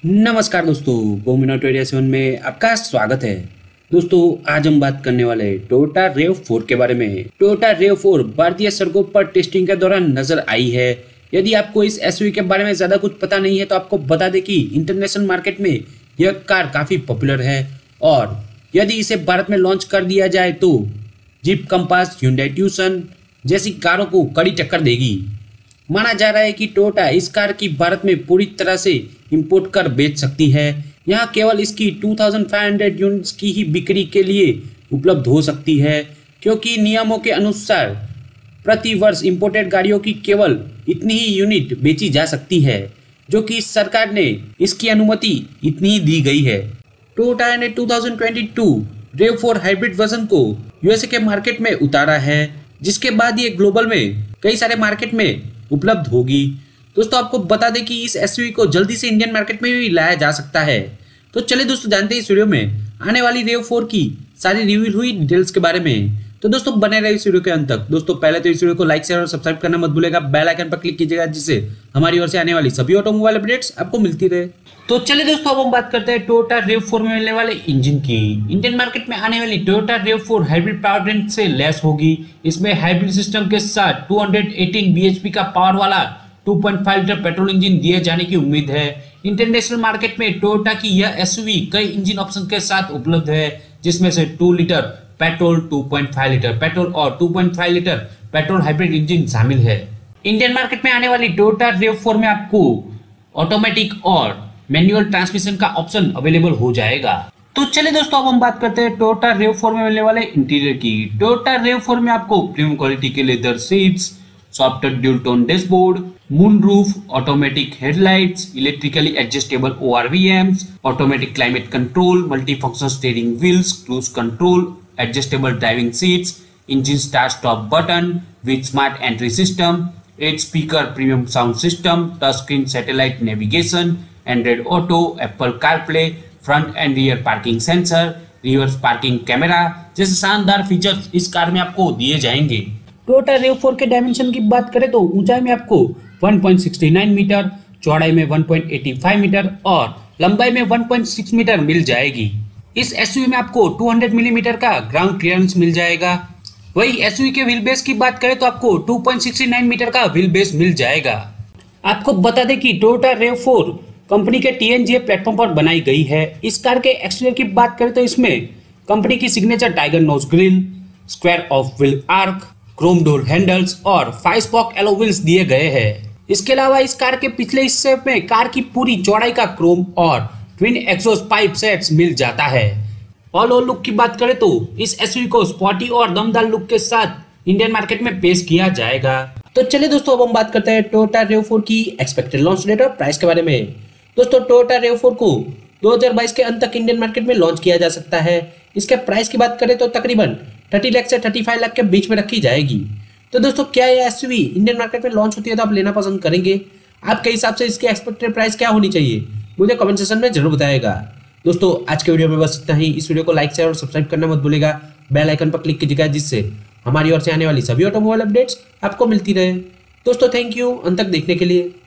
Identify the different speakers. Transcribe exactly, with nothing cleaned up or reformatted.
Speaker 1: नमस्कार दोस्तों, बोमिनो twenty seven में आपका स्वागत है। दोस्तों आज हम बात करने वाले हैं टोयोटा रेव फोर के बारे में। टोयोटा रेव फोर भारतीय सड़कों पर टेस्टिंग के दौरान नजर आई है। यदि आपको इस एसयूवी के बारे में ज्यादा कुछ पता नहीं है तो आपको बता दें कि इंटरनेशनल मार्केट में यह कार काफी पॉपुलर है और यदि इसे भारत में लॉन्च कर दिया जाए तो जीप कंपास, hyundai ट्यूसन जैसी कारों को कड़ी टक्कर देगी। माना जा रहा है कि टोयोटा इस कार की भारत में पूरी तरह से इंपोर्ट कर बेच सकती है। यहाँ केवल इसकी पच्चीस सौ यूनिट्स की ही बिक्री के लिए उपलब्ध हो सकती है, क्योंकि नियमों के अनुसार प्रति वर्ष इंपोर्टेड गाड़ियों की केवल इतनी ही यूनिट बेची जा सकती है, जो कि सरकार ने इसकी अनुमति इतनी ही दी गई है। टोयोटा ने दो हज़ार बाईस रेव फोर हाइब्रिड वर्जन को यूएसए के मार्केट में उतारा है, जिसके बाद ये ग्लोबल में कई सारे मार्केट में उपलब्ध होगी। दोस्तों आपको बता दें कि इस एसयूवी को जल्दी से इंडियन मार्केट में भी लाया जा सकता है। तो चलिए दोस्तों जानते हैं इस वीडियो में आने वाली रेव फोर की सारी रिवील हुई डिटेल्स के बारे में। तो दोस्तों बने रहे इस वीडियो के अंत तक। दोस्तों पहले तो इस वीडियो को लाइक शेयर और सब्सक्राइब करना मत भूलेगा, बेल आइकन पर क्लिक कीजिएगा, जिससे हमारी ओर से आने वाली सभी ऑटोमोबाइल अपडेट्स आपको मिलती रहे। तो चलिए दोस्तों अब हम बात करते हैं टोयोटा रेव फोर में मिलने वाले इंजन की। इंडियन मार्केट में आने वाली Toyota RAV four hybrid powertrain से लैस होगी। इसमें हाइब्रिड सिस्टम के साथ दो सौ अठारह बीएचपी का पावर वाला दो पॉइंट पाँच लीटर पेट्रोल इंजन दिए जाने की उम्मीद है। इंटरनेशनल मार्केट में टोयोटा की यह एसयूवी कई इंजन ऑप्शन के साथ उपलब्ध है, जिसमें से दो लीटर पेट्रोल, दो पॉइंट पाँच लीटर पेट्रोल और दो पॉइंट पाँच लीटर पेट्रोल हाइब्रिड इंजन शामिल है। इंडियन मार्केट में आने वाली टोयोटा रेव फोर में आपको ऑटोमेटिक और मैनुअल ट्रांसमिशन का ऑप्शन अवेलेबल हो जाएगा। तो चलिए दोस्तों अब हम बात करते हैं टोयोटा रेव फोर में मिलने वाले इंटीरियर की। टोयोटा रेव फोर में आपको प्रीमियम क्वालिटी के leather seats, soft dual tone dashboard, moon roof, automatic headlights, electrically adjustable ORVMs, automatic climate control, multifunctional steering wheels, cruise control, adjustable driving seats, engine start stop button with smart entry system, eight speaker premium sound system, touch screen satellite navigation, Android Auto, Apple CarPlay, front and rear parking sensor, reverse parking camera जैसे शानदार features इस car में आपको दिए जाएंगे। Toyota RAV four के dimension की बात करें तो ऊंचाई में आपको एक पॉइंट छह नौ मीटर, चौड़ाई में एक पॉइंट आठ पाँच मीटर और लंबाई में एक पॉइंट छह मीटर मिल जाएगी। इस एसयूवी में आपको दो सौ मिलीमीटर का ग्राउंड क्लियरेंस मिल जाएगा। वही एसयूवी के व्हील बेस की बात करें तो आपको दो पॉइंट छह नौ मीटर का व्हील बेस मिल जाएगा। आपको बता दें कि टोयोटा रेव फोर कंपनी के टीएनजीए प्लेटफॉर्म पर बनाई गई है। इस कार के एक्सटीरियर की बात करें तो इसमें कंपनी की signature tiger nose grill, square off wheel arch, chrome door handles और फाइव स्पॉक एलो व्हील्स दिए गए हैं। इसके अलावा इस कार के पिछले हिस्से में कार की पूरी चौड़ाई का क्रोम और ट्विन एग्जॉस्ट पाइप सेट्स मिल जाता है। ऑल ओवर लुक की बात करें तो इस एसयूवी को स्पोर्टी और दमदार लुक के साथ इंडियन मार्केट में पेश किया जाएगा। तो चलिए दोस्तों अब हम बात करते हैं टोयोटा रेव फोर की एक्सपेक्टेड लॉन्च डेट और प्राइस के बारे में। दोस्तों टोयोटा रेव फोर को दो हज़ार बाईस के अंत तक इंडियन मार्केट में लॉन्च किया जा सकता है। इसके प्राइस की बात करें तो तकरीबन तीस लाख से पैंतीस लाख के बीच में रखी जाएगी। तो दोस्तों क्या ये एसयूवी इंडियन मार्केट में लॉन्च होती है तो आप लेना पसंद करेंगे? आपके हिसाब से इसकी एक्सपेक्टेड प्राइस क्या होनी चाहिए मुझे कमेंट सेक्शन में जरूर बताएगा। दोस्तों आज के वीडियो में बस इतना ही। इस वीडियो को लाइक शेयर और सब्सक्राइब करना मत भूलेगा, बेल आइकन पर क्लिक कीजिएगा, जिससे हमारी ओर से आने वाली सभी ऑटोमोबाइल अपडेट्स आपको मिलती रहे। दोस्तों थैंक यू अंत तक देखने के लिए।